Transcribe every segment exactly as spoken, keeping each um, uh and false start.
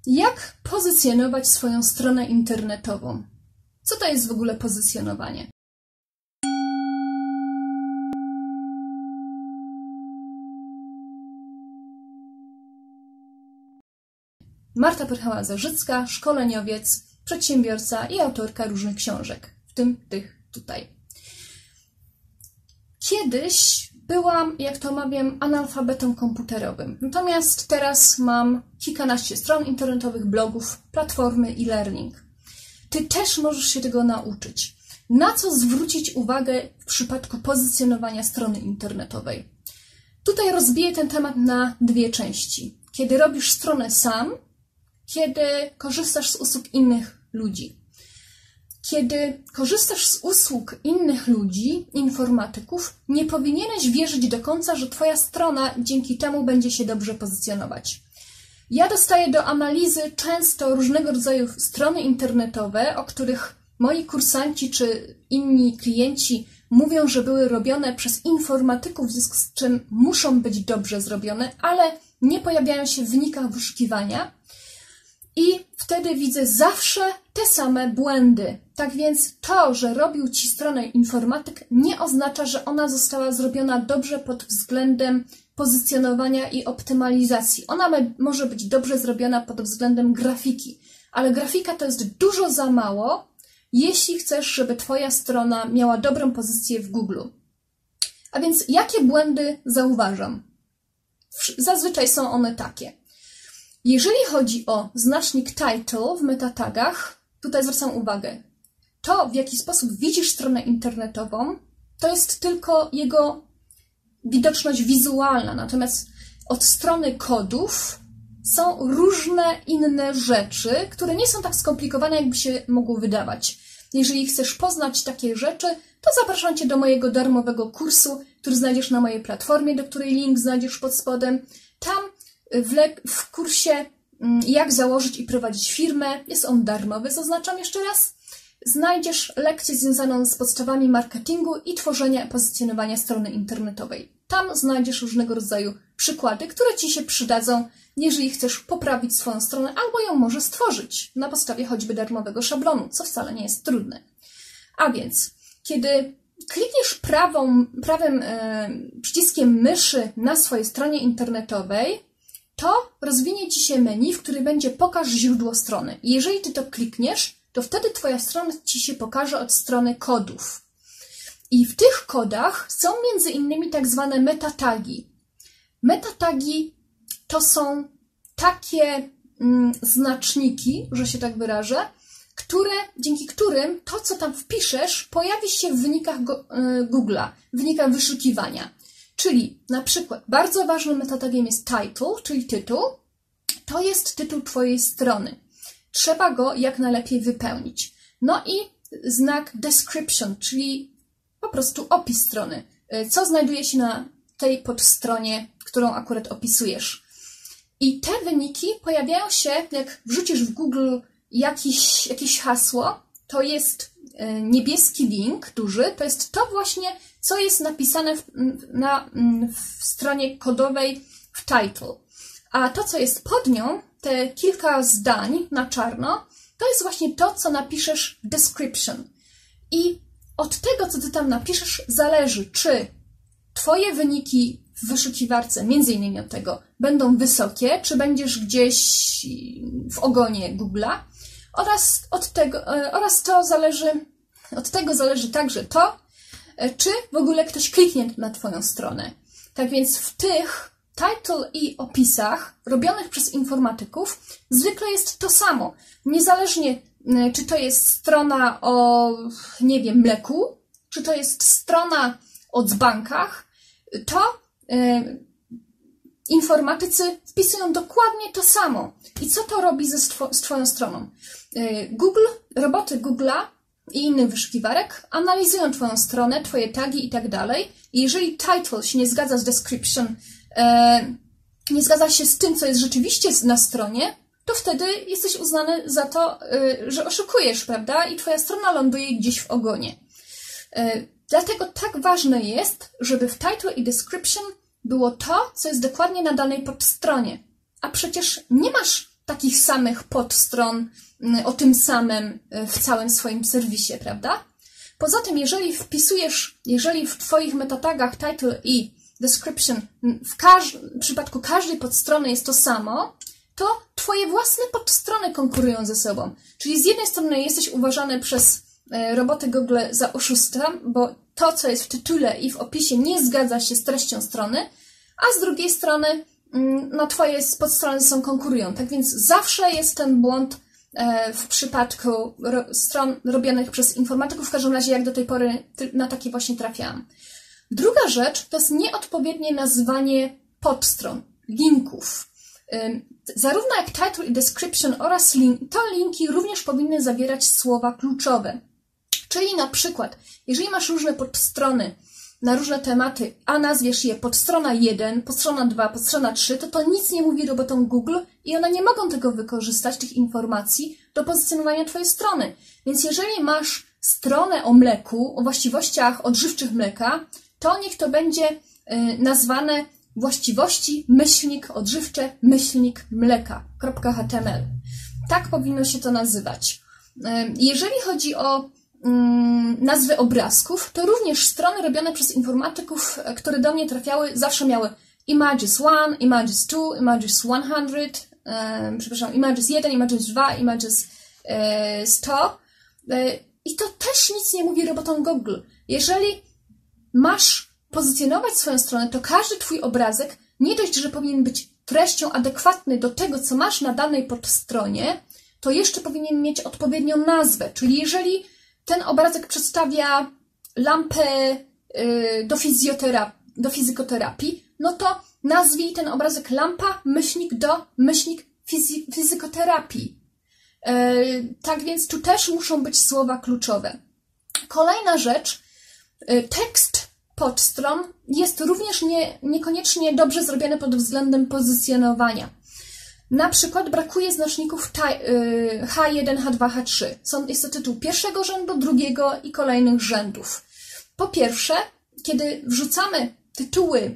Jak pozycjonować swoją stronę internetową? Co to jest w ogóle pozycjonowanie? Marta Pyrchała-Zarzycka, szkoleniowiec, przedsiębiorca i autorka różnych książek, w tym tych tutaj. Kiedyś byłam, jak to mawiam, analfabetą komputerowym. Natomiast teraz mam kilkanaście stron internetowych, blogów, platformy e-learning. Ty też możesz się tego nauczyć. Na co zwrócić uwagę w przypadku pozycjonowania strony internetowej? Tutaj rozbiję ten temat na dwie części. Kiedy robisz stronę sam, kiedy korzystasz z usług innych ludzi. Kiedy korzystasz z usług innych ludzi, informatyków, nie powinieneś wierzyć do końca, że Twoja strona dzięki temu będzie się dobrze pozycjonować. Ja dostaję do analizy często różnego rodzaju strony internetowe, o których moi kursanci czy inni klienci mówią, że były robione przez informatyków, w związku z czym muszą być dobrze zrobione, ale nie pojawiają się w wynikach wyszukiwania. I wtedy widzę zawsze te same błędy. Tak więc to, że robił Ci stronę informatyk, nie oznacza, że ona została zrobiona dobrze pod względem pozycjonowania i optymalizacji. Ona może być dobrze zrobiona pod względem grafiki, ale grafika to jest dużo za mało, jeśli chcesz, żeby Twoja strona miała dobrą pozycję w Google. A więc jakie błędy zauważam? Zazwyczaj są one takie. Jeżeli chodzi o znacznik title w metatagach, tutaj zwracam uwagę, to w jaki sposób widzisz stronę internetową, to jest tylko jego widoczność wizualna, natomiast od strony kodów są różne inne rzeczy, które nie są tak skomplikowane, jakby się mogło wydawać. Jeżeli chcesz poznać takie rzeczy, to zapraszam Cię do mojego darmowego kursu, który znajdziesz na mojej platformie, do której link znajdziesz pod spodem. Tam w, w kursie jak założyć i prowadzić firmę, jest on darmowy, zaznaczam jeszcze raz, znajdziesz lekcję związaną z podstawami marketingu i tworzenia i pozycjonowania strony internetowej. Tam znajdziesz różnego rodzaju przykłady, które Ci się przydadzą, jeżeli chcesz poprawić swoją stronę albo ją może stworzyć na podstawie choćby darmowego szablonu, co wcale nie jest trudne. A więc, kiedy klikniesz prawą, prawym e, przyciskiem myszy na swojej stronie internetowej, to rozwinie Ci się menu, w którym będzie pokaż źródło strony. I jeżeli Ty to klikniesz, to wtedy Twoja strona Ci się pokaże od strony kodów. I w tych kodach są między innymi tak zwane metatagi. Metatagi to są takie mm, znaczniki, że się tak wyrażę, które, dzięki którym to, co tam wpiszesz, pojawi się w wynikach go, y, Google'a, w wynikach wyszukiwania. Czyli na przykład bardzo ważnym metatagiem jest title, czyli tytuł. To jest tytuł Twojej strony. Trzeba go jak najlepiej wypełnić. No i znak description, czyli po prostu opis strony. Co znajduje się na tej podstronie, którą akurat opisujesz. I te wyniki pojawiają się, jak wrzucisz w Google jakiś, jakieś hasło, to jest niebieski link duży, to jest to właśnie, co jest napisane w, na, w stronie kodowej w title. A to, co jest pod nią, te kilka zdań na czarno, to jest właśnie to, co napiszesz w description. I od tego, co Ty tam napiszesz, zależy, czy Twoje wyniki w wyszukiwarce, między innymi od tego, będą wysokie, czy będziesz gdzieś w ogonie Google'a, oraz od tego, oraz to zależy, od tego zależy także to, czy w ogóle ktoś kliknie na Twoją stronę. Tak więc w tych title i opisach robionych przez informatyków zwykle jest to samo. Niezależnie, czy to jest strona o, nie wiem, mleku, czy to jest strona o dzbankach, to yy, informatycy wpisują dokładnie to samo. I co to robi ze z Twoją stroną? Yy, Google, roboty Google'a i innych wyszukiwarek analizują Twoją stronę, Twoje tagi i tak dalej. I jeżeli title się nie zgadza z description, e, nie zgadza się z tym, co jest rzeczywiście na stronie, to wtedy jesteś uznany za to, e, że oszukujesz, prawda? I Twoja strona ląduje gdzieś w ogonie. E, dlatego tak ważne jest, żeby w title i description było to, co jest dokładnie na danej podstronie. A przecież nie masz takich samych podstron o tym samym w całym swoim serwisie, prawda? Poza tym, jeżeli wpisujesz, jeżeli w Twoich metatagach title i description w, każ w przypadku każdej podstrony jest to samo, to Twoje własne podstrony konkurują ze sobą. Czyli z jednej strony jesteś uważany przez roboty Google za oszusta, bo to, co jest w tytule i w opisie, nie zgadza się z treścią strony, a z drugiej strony no, Twoje podstrony są konkurują. Tak więc zawsze jest ten błąd w przypadku stron robionych przez informatyków, w każdym razie jak do tej pory na takie właśnie trafiałam. Druga rzecz to jest nieodpowiednie nazywanie podstron, linków. Zarówno jak title i description oraz link, to linki również powinny zawierać słowa kluczowe. Czyli na przykład, jeżeli masz różne podstrony na różne tematy, a nazwiesz je podstrona jeden, podstrona dwa, podstrona trzy, to to nic nie mówi robotom Google i one nie mogą tego wykorzystać, tych informacji, do pozycjonowania Twojej strony. Więc jeżeli masz stronę o mleku, o właściwościach odżywczych mleka, to niech to będzie y, nazwane właściwości myślnik odżywcze myślnik mleka.html. Tak powinno się to nazywać. Y, jeżeli chodzi o nazwy obrazków, to również strony robione przez informatyków, które do mnie trafiały, zawsze miały images one, images two, images sto, e, przepraszam, images jeden, images dwa, images e, sto. E, I to też nic nie mówi robotom Google. Jeżeli masz pozycjonować swoją stronę, to każdy Twój obrazek nie dość, że powinien być treścią adekwatny do tego, co masz na danej podstronie, to jeszcze powinien mieć odpowiednią nazwę. Czyli jeżeli ten obrazek przedstawia lampę y, do fizjoterapii, do fizykoterapii, no to nazwij ten obrazek lampa, myślnik do, myślnik fizy, fizykoterapii. Y, tak więc tu też muszą być słowa kluczowe. Kolejna rzecz, y, tekst podstron jest również nie, niekoniecznie dobrze zrobiony pod względem pozycjonowania. Na przykład brakuje znaczników H jeden, H dwa, H trzy. Są, jest to tytuł pierwszego rzędu, drugiego i kolejnych rzędów. Po pierwsze, kiedy wrzucamy tytuły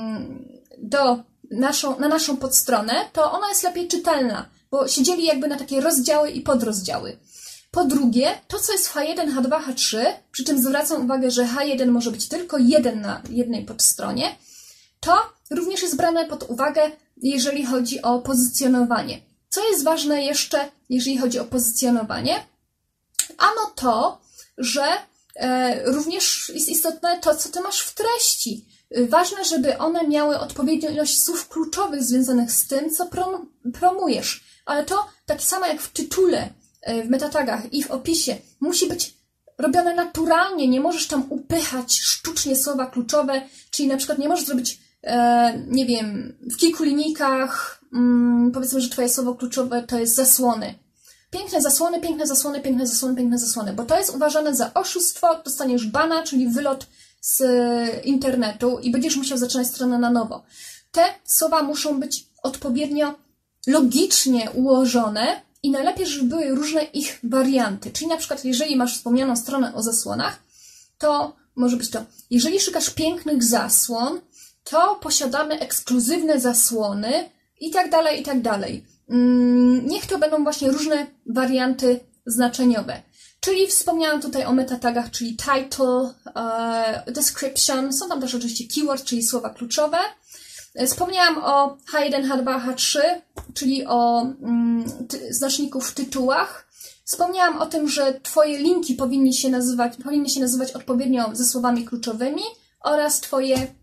do naszą, na naszą podstronę, to ona jest lepiej czytelna, bo się dzieli jakby na takie rozdziały i podrozdziały. Po drugie, to co jest w H jeden, H dwa, H trzy, przy czym zwracam uwagę, że H jeden może być tylko jeden na jednej podstronie, to również jest brane pod uwagę, jeżeli chodzi o pozycjonowanie. Co jest ważne jeszcze, jeżeli chodzi o pozycjonowanie? Ano to, że e, również jest istotne to, co Ty masz w treści. Ważne, żeby one miały odpowiednią ilość słów kluczowych związanych z tym, co prom promujesz. Ale to tak samo jak w tytule, w metatagach i w opisie musi być robione naturalnie. Nie możesz tam upychać sztucznie słowa kluczowe, czyli na przykład nie możesz zrobić E, nie wiem, w kilku linijkach mm, powiedzmy, że Twoje słowo kluczowe to jest zasłony. Piękne zasłony, piękne zasłony, piękne zasłony, piękne zasłony, bo to jest uważane za oszustwo, dostaniesz bana, czyli wylot z internetu i będziesz musiał zaczynać stronę na nowo. Te słowa muszą być odpowiednio logicznie ułożone i najlepiej, żeby były różne ich warianty. Czyli na przykład, jeżeli masz wspomnianą stronę o zasłonach, to może być to, jeżeli szukasz pięknych zasłon, to posiadamy ekskluzywne zasłony i tak dalej, i tak dalej. Niech to będą właśnie różne warianty znaczeniowe. Czyli wspomniałam tutaj o metatagach, czyli title, description, są tam też oczywiście keyword, czyli słowa kluczowe. Wspomniałam o H jeden, H dwa, H trzy, czyli o ty, znaczniku w tytułach. Wspomniałam o tym, że Twoje linki powinny się nazywać, powinny się nazywać odpowiednio ze słowami kluczowymi oraz Twoje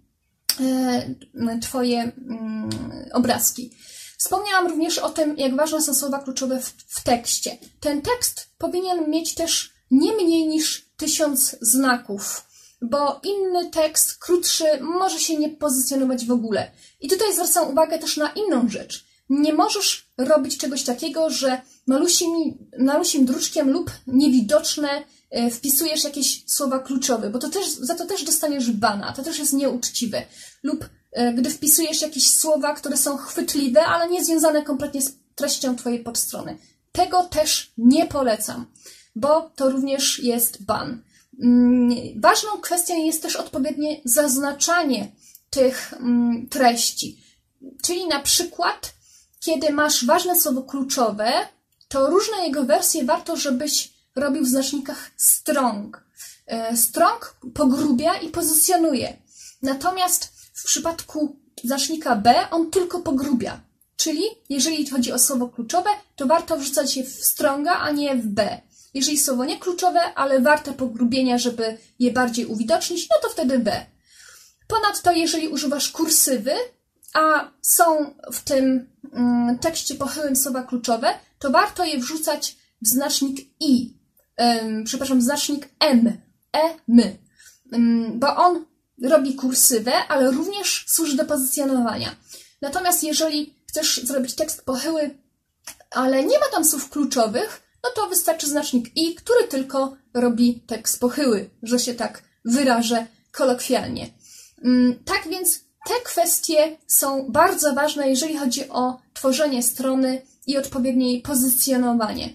Twoje mm, obrazki. Wspomniałam również o tym, jak ważne są słowa kluczowe w, w tekście. Ten tekst powinien mieć też nie mniej niż tysiąc znaków, bo inny tekst, krótszy, może się nie pozycjonować w ogóle. I tutaj zwracam uwagę też na inną rzecz. Nie możesz robić czegoś takiego, że malusim, malusim druczkiem lub niewidoczne wpisujesz jakieś słowa kluczowe, bo to też, za to też dostaniesz bana, to też jest nieuczciwe. Lub e, gdy wpisujesz jakieś słowa, które są chwytliwe, ale nie związane kompletnie z treścią Twojej podstrony. Tego też nie polecam, bo to również jest ban. Mm, ważną kwestią jest też odpowiednie zaznaczanie tych mm, treści. Czyli na przykład kiedy masz ważne słowo kluczowe, to różne jego wersje warto, żebyś robił w znacznikach strong. Strong pogrubia i pozycjonuje. Natomiast w przypadku znacznika B on tylko pogrubia. Czyli jeżeli chodzi o słowo kluczowe, to warto wrzucać je w stronga, a nie w B. Jeżeli słowo nie kluczowe, ale warte pogrubienia, żeby je bardziej uwidocznić, no to wtedy B. Ponadto, jeżeli używasz kursywy, a są w tym mm, tekście pochyłym słowa kluczowe, to warto je wrzucać w znacznik I. Ym, przepraszam, w znacznik M. E, my. Ym, bo on robi kursywę, ale również służy do pozycjonowania. Natomiast jeżeli chcesz zrobić tekst pochyły, ale nie ma tam słów kluczowych, no to wystarczy znacznik I, który tylko robi tekst pochyły, że się tak wyrażę kolokwialnie. Tak więc te kwestie są bardzo ważne, jeżeli chodzi o tworzenie strony i odpowiednie jej pozycjonowanie.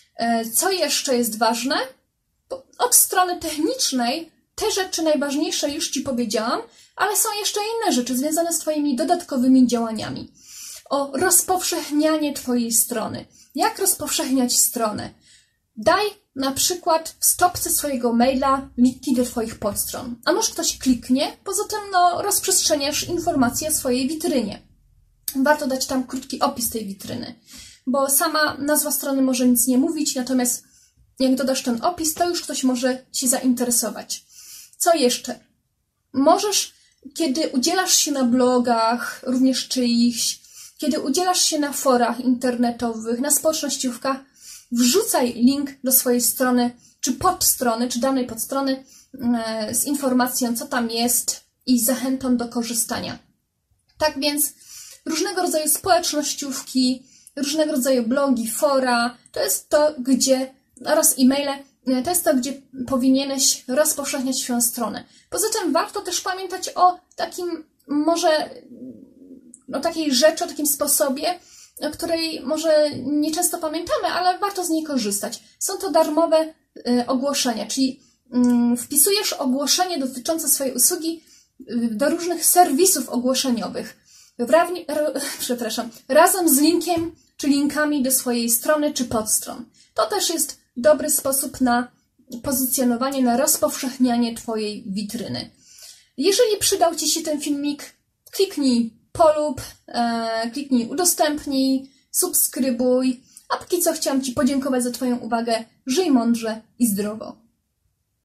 Co jeszcze jest ważne? Od strony technicznej te rzeczy najważniejsze już Ci powiedziałam, ale są jeszcze inne rzeczy związane z Twoimi dodatkowymi działaniami. O rozpowszechnianie Twojej strony. Jak rozpowszechniać stronę? Daj na przykład w stopce swojego maila linki do Twoich podstron. A może ktoś kliknie, poza tym no, rozprzestrzeniasz informacje o swojej witrynie. Warto dać tam krótki opis tej witryny, bo sama nazwa strony może nic nie mówić, natomiast jak dodasz ten opis, to już ktoś może się zainteresować. Co jeszcze? Możesz, kiedy udzielasz się na blogach, również czyichś, kiedy udzielasz się na forach internetowych, na społecznościówkach, wrzucaj link do swojej strony, czy podstrony, czy danej podstrony e, z informacją, co tam jest i zachętą do korzystania. Tak więc różnego rodzaju społecznościówki, różnego rodzaju blogi, fora, to jest to, gdzie, oraz e-maile, to jest to, gdzie powinieneś rozpowszechniać swoją stronę. Poza tym warto też pamiętać o takim, może, o takiej rzeczy, o takim sposobie, o której może nieczęsto pamiętamy, ale warto z niej korzystać. Są to darmowe y, ogłoszenia, czyli y, wpisujesz ogłoszenie dotyczące swojej usługi y, do różnych serwisów ogłoszeniowych. Wrawni, r, przepraszam, razem z linkiem czy linkami do swojej strony czy podstron. To też jest dobry sposób na pozycjonowanie, na rozpowszechnianie Twojej witryny. Jeżeli przydał Ci się ten filmik, kliknij polub, e, kliknij udostępnij, subskrybuj, a póki co chciałam Ci podziękować za Twoją uwagę. Żyj mądrze i zdrowo.